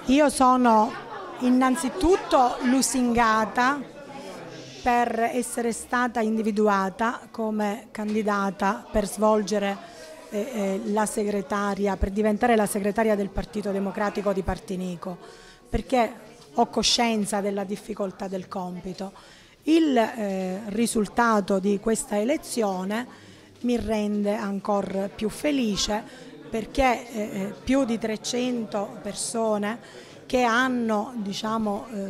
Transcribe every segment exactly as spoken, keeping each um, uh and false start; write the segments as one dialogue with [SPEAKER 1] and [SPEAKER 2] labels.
[SPEAKER 1] Io sono innanzitutto lusingata per essere stata individuata come candidata per svolgere eh, eh, la segretaria, per diventare la segretaria del Partito Democratico di Partinico, perché ho coscienza della difficoltà del compito. Il eh, risultato di questa elezione mi rende ancora più felice, perché eh, più di trecento persone che hanno, diciamo, eh,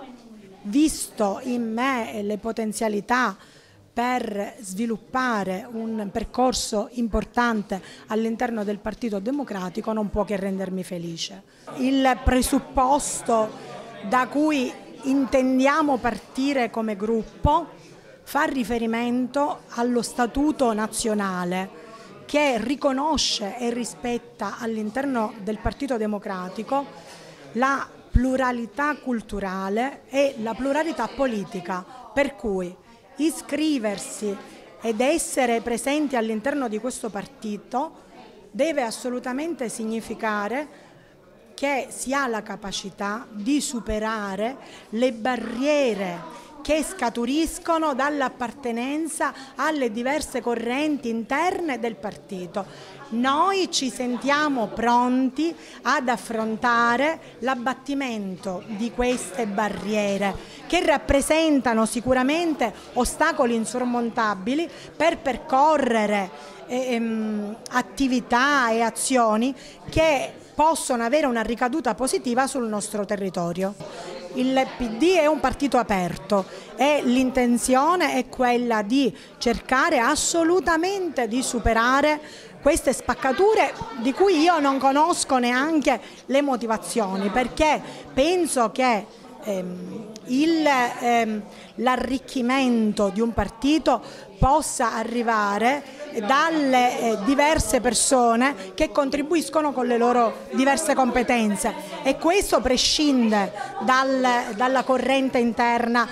[SPEAKER 1] visto in me le potenzialità per sviluppare un percorso importante all'interno del Partito Democratico, non può che rendermi felice. Il presupposto da cui intendiamo partire come gruppo fa riferimento allo Statuto nazionale, che riconosce e rispetta all'interno del Partito Democratico la pluralità culturale e la pluralità politica, per cui iscriversi ed essere presenti all'interno di questo partito deve assolutamente significare che si ha la capacità di superare le barriere che scaturiscono dall'appartenenza alle diverse correnti interne del partito. Noi ci sentiamo pronti ad affrontare l'abbattimento di queste barriere, che rappresentano sicuramente ostacoli insormontabili per percorrere ehm, attività e azioni che possono avere una ricaduta positiva sul nostro territorio. Il P D è un partito aperto e l'intenzione è quella di cercare assolutamente di superare queste spaccature di cui io non conosco neanche le motivazioni, perché penso che ehm, il, ehm, l'arricchimento di un partito possa arrivare dalle eh, diverse persone che contribuiscono con le loro diverse competenze, e questo prescinde dal, dalla corrente interna